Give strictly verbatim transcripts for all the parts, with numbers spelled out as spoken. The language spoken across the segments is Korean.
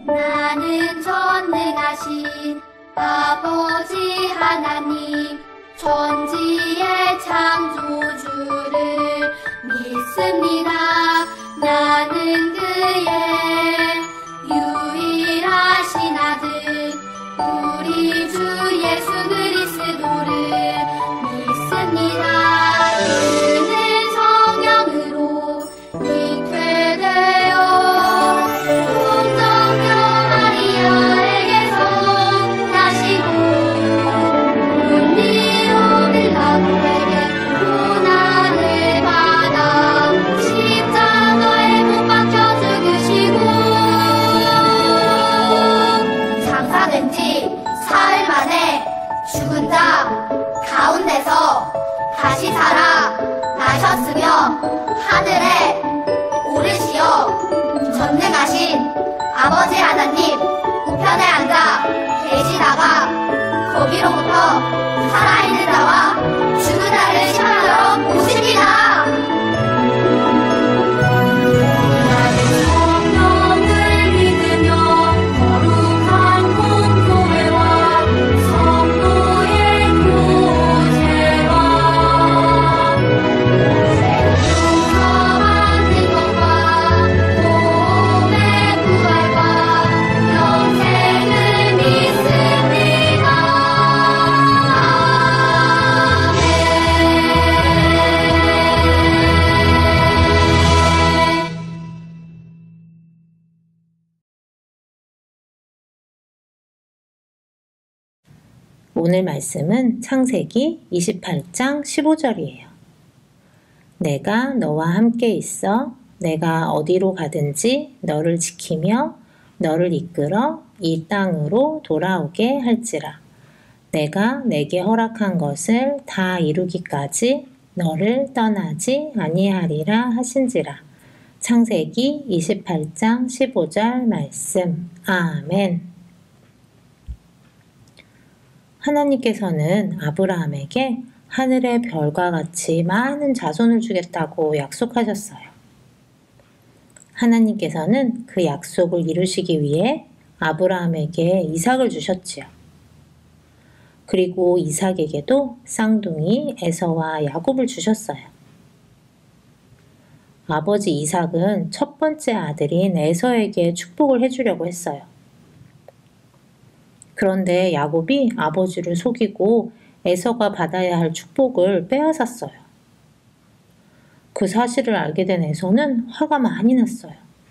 나는 전능하신 아버지 하나님 천지의 창조주를 믿습니다. 나는 그의 유일하신 아들 우리 주 예수 그리스도를 믿습니다. 그는 성령으로 잉태되어 동정녀 마리아에게서 나시고 본디오 빌라도에게 고난을 받아 십자가에 못 박혀 죽으시고 장사된 지 사흘 만에 죽은 자 가운데서 다시 살아 나셨으며 하늘에 오르시어 전능하신 아버지 하나님 우편에 앉아 계시다가 거기로부터 살아있는 자와 죽은 자를 심판하러 오십니다. 나는 성령을 믿으며 거룩한 공교회와 성도의 교제와 생명서 받는 것과 몸의 부활과 영생을 믿습니다. 아멘. 오늘 말씀은 창세기 이십팔 장 십오 절이에요. 내가 너와 함께 있어 내가 어디로 가든지 너를 지키며 너를 이끌어 이 땅으로 돌아오게 할지라. 내가 내게 허락한 것을 다 이루기까지 너를 떠나지 아니하리라 하신지라. 창세기 이십팔 장 십오 절 말씀. 아멘. 하나님께서는 아브라함에게 하늘의 별과 같이 많은 자손을 주겠다고 약속하셨어요. 하나님께서는 그 약속을 이루시기 위해 아브라함에게 이삭을 주셨지요. 그리고 이삭에게도 쌍둥이 에서와 야곱을 주셨어요. 아버지 이삭은 첫 번째 아들인 에서에게 축복을 해주려고 했어요. 그런데 야곱이 아버지를 속이고 에서가 받아야 할 축복을 빼앗았어요. 그 사실을 알게 된 에서는 화가 많이 났어요.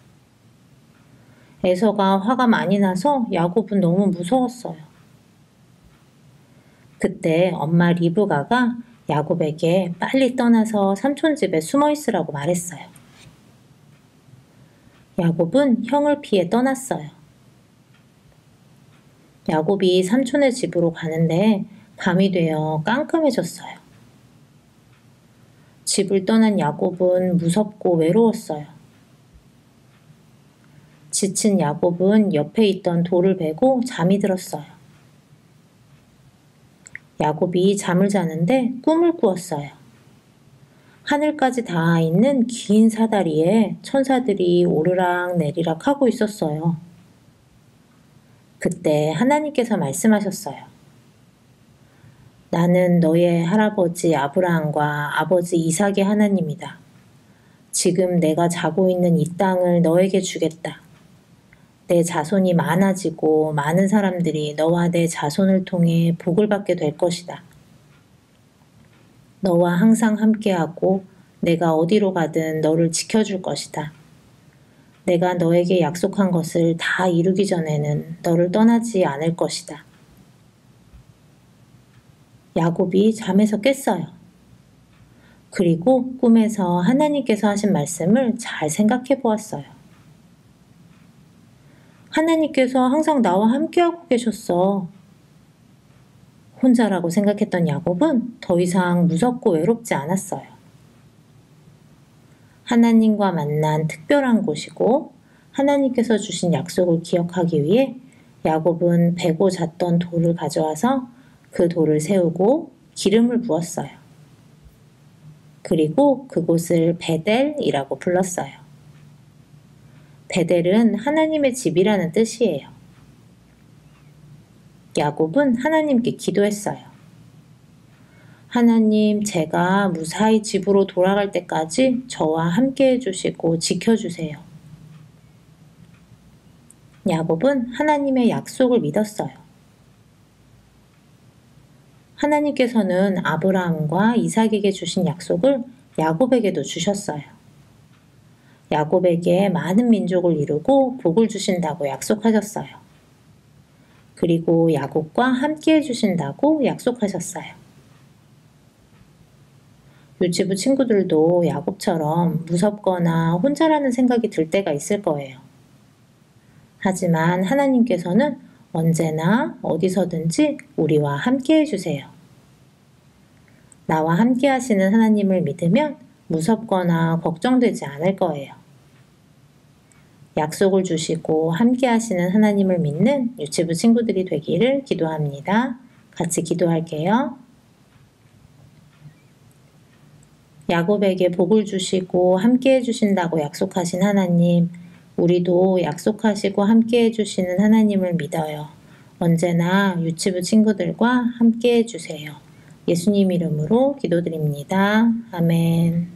에서가 화가 많이 나서 야곱은 너무 무서웠어요. 그때 엄마 리브가가 야곱에게 빨리 떠나서 삼촌 집에 숨어 있으라고 말했어요. 야곱은 형을 피해 떠났어요. 야곱이 삼촌의 집으로 가는데 밤이 되어 깜깜해졌어요. 집을 떠난 야곱은 무섭고 외로웠어요. 지친 야곱은 옆에 있던 돌을 베고 잠이 들었어요. 야곱이 잠을 자는데 꿈을 꾸었어요. 하늘까지 닿아 있는 긴 사다리에 천사들이 오르락 내리락 하고 있었어요. 그때 하나님께서 말씀하셨어요. 나는 너의 할아버지 아브라함과 아버지 이삭의 하나님이다. 지금 내가 자고 있는 이 땅을 너에게 주겠다. 내 자손이 많아지고 많은 사람들이 너와 내 자손을 통해 복을 받게 될 것이다. 너와 항상 함께하고 내가 어디로 가든 너를 지켜줄 것이다. 내가 너에게 약속한 것을 다 이루기 전에는 너를 떠나지 않을 것이다. 야곱이 잠에서 깼어요. 그리고 꿈에서 하나님께서 하신 말씀을 잘 생각해 보았어요. 하나님께서 항상 나와 함께하고 계셨어. 혼자라고 생각했던 야곱은 더 이상 무섭고 외롭지 않았어요. 하나님과 만난 특별한 곳이고 하나님께서 주신 약속을 기억하기 위해 야곱은 베고 잤던 돌을 가져와서 그 돌을 세우고 기름을 부었어요. 그리고 그곳을 베델이라고 불렀어요. 베델은 하나님의 집이라는 뜻이에요. 야곱은 하나님께 기도했어요. 하나님, 제가 무사히 집으로 돌아갈 때까지 저와 함께 해주시고 지켜주세요. 야곱은 하나님의 약속을 믿었어요. 하나님께서는 아브라함과 이삭에게 주신 약속을 야곱에게도 주셨어요. 야곱에게 많은 민족을 이루고 복을 주신다고 약속하셨어요. 그리고 야곱과 함께 해주신다고 약속하셨어요. 유치부 친구들도 야곱처럼 무섭거나 혼자라는 생각이 들 때가 있을 거예요. 하지만 하나님께서는 언제나 어디서든지 우리와 함께 해주세요. 나와 함께 하시는 하나님을 믿으면 무섭거나 걱정되지 않을 거예요. 약속을 주시고 함께 하시는 하나님을 믿는 유치부 친구들이 되기를 기도합니다. 같이 기도할게요. 야곱에게 복을 주시고 함께 해주신다고 약속하신 하나님, 우리도 약속하시고 함께 해주시는 하나님을 믿어요. 언제나 유치부 친구들과 함께 해주세요. 예수님 이름으로 기도드립니다. 아멘.